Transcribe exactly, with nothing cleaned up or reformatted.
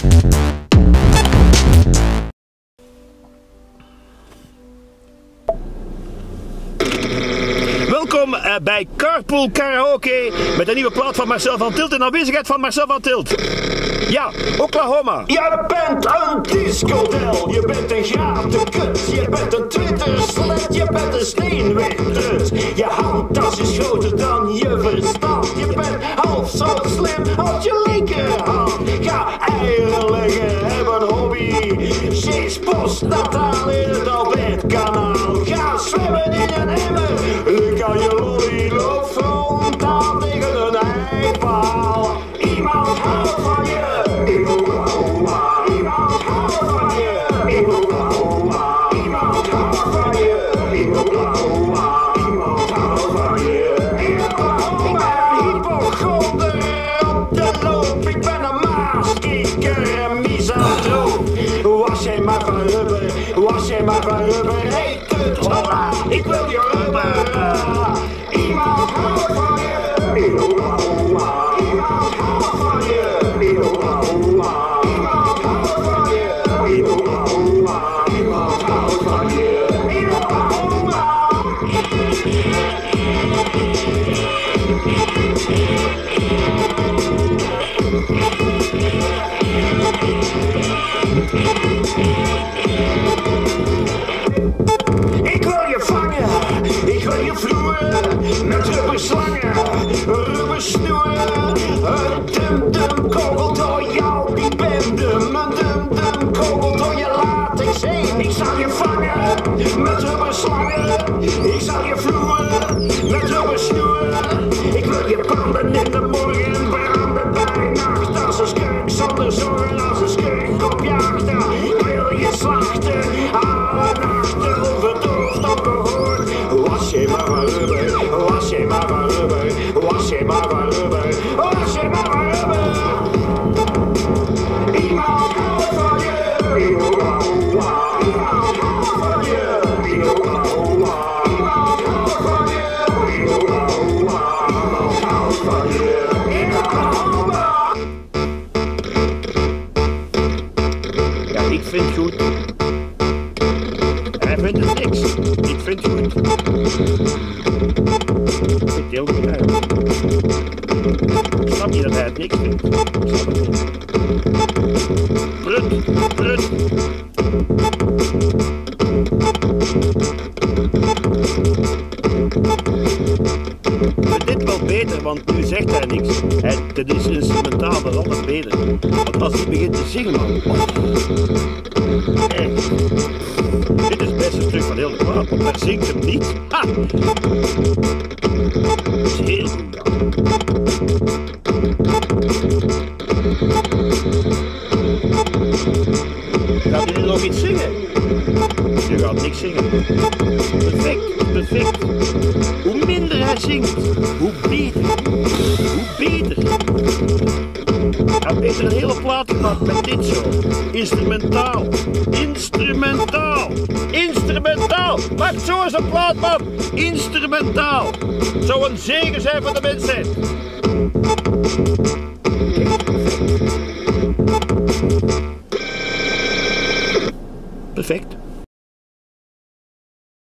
Welkom uh, bij Carpool Karaoke met een nieuwe plaat van Marcel van Tilt in aanwezigheid van Marcel van Tilt. Ja, Oklahoma. Je bent een discodel, je bent een gatenkut, je bent een twitterslet, je bent een steenwegtrut. Je handtas is groter dan je verstand, je bent half zo slim als je linkerhand. Ga eieren leggen, heb een hobby, Jees postnataal in het Albertkanaal. Ga zwemmen in een emmer, lik aan je lolly, loop frontaal tegen een eipaal. Iemand houdt van je. Iemand houdt van je. Iemand houdt van je. Iemand houdt van je. Ik ben een hypochonder op de loop. Ik ben een maaskieker en misantroop. Was jij maar van rubber, was jij maar van rubber. Hey kut, hola, ik wil je rubber. Iemand houdt van je. Iemand houdt van je. Iemand houdt van je. Iemand houdt van je. Ik wil je vangen, ik wil je vloeren, met rubberslangen, rubbersnoeren. Een dum-dum kogelt door jou, die bendum. Een dum-dum kogelt door je latex heen. Ik zal je vangen, met rubberslangen. Ik zal je vloeren, met rubbersnoeren. Ik wil je branden in de morgen, branden bij nacht. Als een skunk zonder zorgen, als een skunk op jachten. Ik wil je slachten, alle nachten, onverdoofd, ongehoord. Was je maar van rubber, was je maar van rubber, was je maar van rubber, was je maar van rubber. Iemand houdt van je, iemand houdt van je, iemand houdt van je, iemand houdt van je. Ja, ik vind het goed. Hij vindt het niks. Ik vind het goed. Ik deel het uit. Ik snap niet dat hij het niks vindt. Ik snap het niet. Prut, prut. Ik vind dit wel beter, want nu zegt hij niks. Hij, dit is instrumentaal, dat is altijd beter. Want als hij begint te zingen, man. Oh. Echt. Dit is het beste stuk van heel de plaat, want daar zingt hem niet. Ha! Dat is heel goed, ja. Gaat hij nu nog iets zingen? Je gaat niks zingen. Perfect, perfect. Hoe minder hij zingt, hoe beter. Hoe beter. Hij heeft beter een hele plaat gemaakt met dit zo. Instrumentaal. Instrumentaal. Instrumentaal. Maak zo eens een plaat, man. Instrumentaal. Zou een zegen zijn voor de mensheid.